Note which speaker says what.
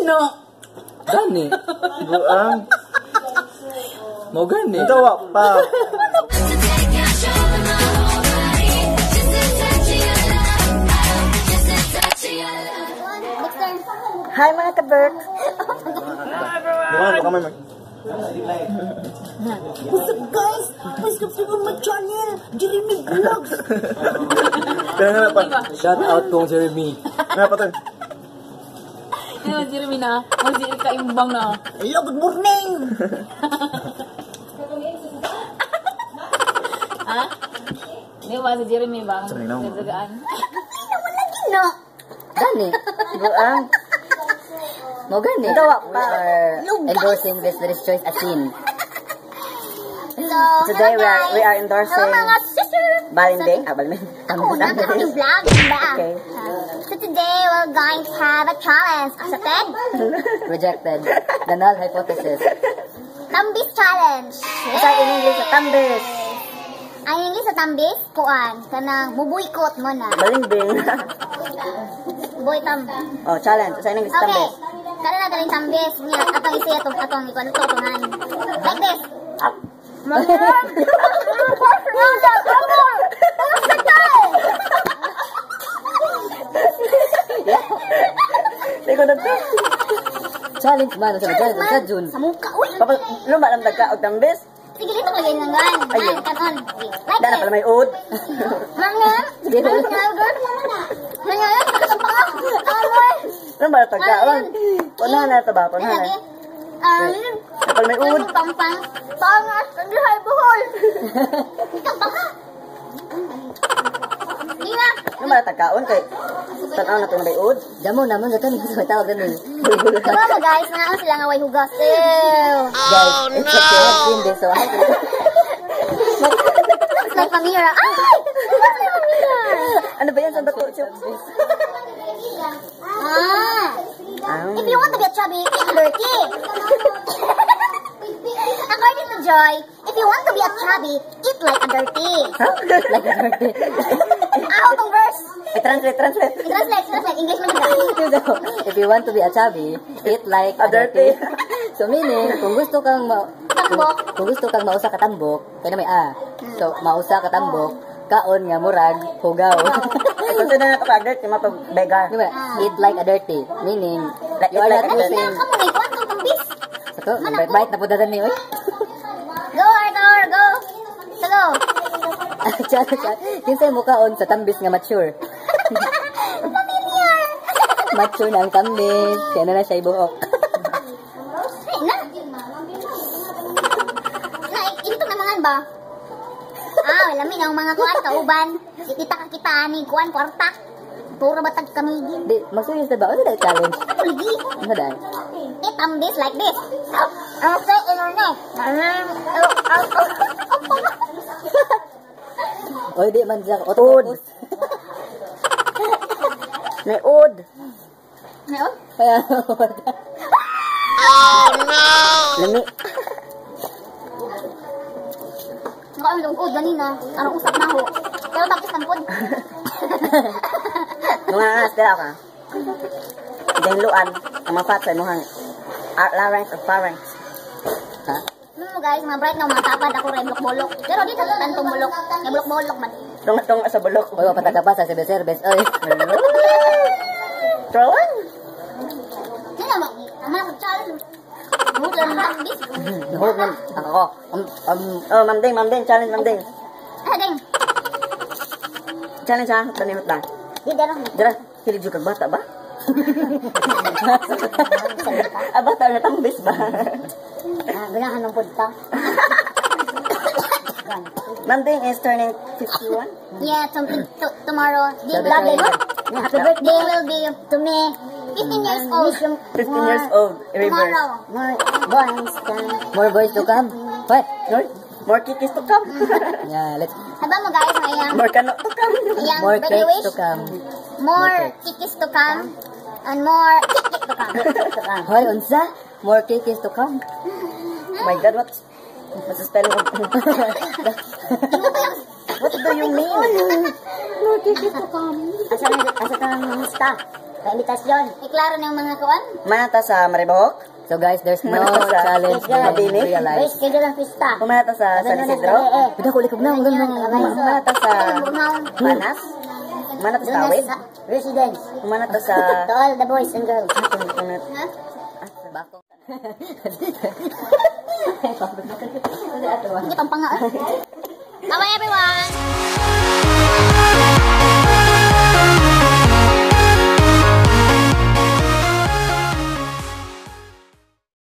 Speaker 1: no.
Speaker 2: Gani. Buang. Mau gani.
Speaker 3: Ito pa.
Speaker 4: Hi mga ka-Bert.
Speaker 3: Bukan mo kamay.
Speaker 4: What's up guys? Please subscribe on my channel, Jeremy Vlogs.
Speaker 3: Kaya nga pa.
Speaker 2: Shout out kong Jeremy.
Speaker 3: Nga pa tayo.
Speaker 1: Ano, Jeremy na? Mag-sirik ka imbang na.
Speaker 4: Hello, good morning.
Speaker 1: Ha? Hindi ba si Jeremy ba?
Speaker 3: Sabi na ako.
Speaker 1: Nagsagaan.
Speaker 4: Ay naman lagi no.
Speaker 2: Gani. Buang. Mau gani.
Speaker 4: Ito
Speaker 2: We are endorsing this choice asin.
Speaker 4: Hello,
Speaker 2: Today
Speaker 4: hello guys.
Speaker 2: we are endorsing
Speaker 4: Hello mga sister.
Speaker 2: Balimbing. Balimbing.
Speaker 4: Ako na, ako yung vlog, diba?
Speaker 2: Okay.
Speaker 4: So today we're going to have a challenge. Accepted?
Speaker 2: Rejected. The null hypothesis.
Speaker 4: Tambis challenge.
Speaker 2: Sa in English, tambis.
Speaker 4: Ang English sa tambis, kuan, kanang bubuykot mo na.
Speaker 2: Balimbing.
Speaker 4: Boy tam.
Speaker 2: Oh, challenge. Sa in English,
Speaker 4: Okay.
Speaker 2: tambis.
Speaker 4: Kana na daling tambis niya atong isi atong ikuan to tungan. Like this.
Speaker 2: Up. Ikaw na to. Challenge man. Sa challenge sa June.
Speaker 4: Sa muka. Uy.
Speaker 2: Papa, lumalam ka og tambis.
Speaker 4: Sige dito lagay nang gan.
Speaker 2: Ayun.
Speaker 4: Kanon. Like
Speaker 2: Dana
Speaker 4: this.
Speaker 2: pala may ud.
Speaker 4: Mga.
Speaker 2: Sige.
Speaker 4: Mga. Kasampa. Amoy.
Speaker 2: Lumalam pagkaon. Wala na ito ba? Wala na.
Speaker 4: Lagi.
Speaker 2: Kapal may ud.
Speaker 4: Pampang. Pangas. Hindi hay buhol. Kampaka. Hindi na.
Speaker 2: Lumalam pagkaon kay tanaw na itong may ud. Damo naman. Gatan may tawag ganun.
Speaker 4: Diba mo guys, naan sila nga way hugas. Ew.
Speaker 2: Guys, it's a clean day. So,
Speaker 4: It's like Pamira. Ay! It's like Pamira.
Speaker 2: ano ba yan? Saan ba ito?
Speaker 4: If you want to get chubby, eat dirty. According to Joy, if you want to be a chubby, eat like a dirty.
Speaker 2: Huh? Like a dirty.
Speaker 4: Tong verse.
Speaker 2: Translate.
Speaker 4: Translate. English man nila.
Speaker 2: If you want to be a chubby, eat like a dirty. So meaning, kung gusto kang mausa ka tambok, kaya na may a. So, mausa ka tambok, kaon nga murag, hugaw. Kung sino na ito ka dirty, mapag-begar. Eat like a dirty. Meaning, you are not
Speaker 4: Dali na,
Speaker 2: using...
Speaker 4: kamu na ikuan kang tambis.
Speaker 2: Ito, bait na po datan niyo.
Speaker 4: Go, Arthur, go. So, go.
Speaker 2: Kinsay mo kaon sa tambis nga mature.
Speaker 4: Familiar.
Speaker 2: Mature na ang tambis. Kaya na siya ibuhok.
Speaker 4: Ay, na. Ito naman ba? Wala min ang mga kuan kauban. Kita ni kuan kwarta. Puro batag kamigi.
Speaker 2: Di, mag-serious na ba? Ano na challenge?
Speaker 4: Ligi.
Speaker 2: Ano dahil?
Speaker 4: Eat this like this. Okay, internet.
Speaker 2: Oy, di man dyan. Ud. May ud.
Speaker 4: Ngayon?
Speaker 2: Kaya,
Speaker 4: Oh no!
Speaker 2: lami.
Speaker 4: Nakaon lang ud ganina. Anong usap na ho. Pero tapos tampod.
Speaker 2: Mga angas, tira ka. Dahluan, ang mafat sa imuhang larynx or pharynx. Ha?
Speaker 4: Ano guys, mga bright na mga tapad ako rin bulok-bulok. Pero dito tantong bulok. May bulok-bulok man.
Speaker 2: Tunga sa bulok. Uy, wapatag pa sa service. Oy. Trowan?
Speaker 4: Sino mo? Mga challenge. Huwag lang nakabis.
Speaker 2: Nahulog man. Ako. Manding. Challenge, manding.
Speaker 4: Ding.
Speaker 2: Challenge ha? Tanimot ba?
Speaker 4: Di darang.
Speaker 2: Dira, hilig yung bata ba? Bata na tambis ba?
Speaker 4: Ganahan ng punta.
Speaker 2: Manding is turning 51.
Speaker 4: Yeah, tomorrow. The
Speaker 2: Sabi
Speaker 4: vlog
Speaker 2: tayo.
Speaker 4: happy birthday will be to me. 15 years old.
Speaker 2: 15 years old. Reverse.
Speaker 4: Tomorrow.
Speaker 2: More boys to come. What? More kikis to come. Yeah, let's...
Speaker 4: Haba mo guys, ayang
Speaker 2: More kanok to come. More
Speaker 4: birthday
Speaker 2: cakes
Speaker 4: wish.
Speaker 2: to come.
Speaker 4: More kikis to come. And more kikik to come.
Speaker 2: Hoy, unsa? More kikis to come. Oh my God, what's the spelling of... What do you mean? More kikis to come. Asa kang staff?
Speaker 4: Ka-invitasyon. Iklaro na yung mga kuan.
Speaker 5: Manata sa Maribok.
Speaker 2: So guys, there's no
Speaker 5: Manata sa
Speaker 2: challenge in real life.
Speaker 4: Guys, schedule ang pista.
Speaker 5: Pumanata sa San Isidro.
Speaker 2: Pida ko likod na,
Speaker 5: Pumanata sa Panas. Pumanata sa Tawid.
Speaker 4: Residence.
Speaker 5: Pumanata sa...
Speaker 4: To all the boys and girls.
Speaker 2: Bakong.
Speaker 4: Hindi pang panga. Bye everyone.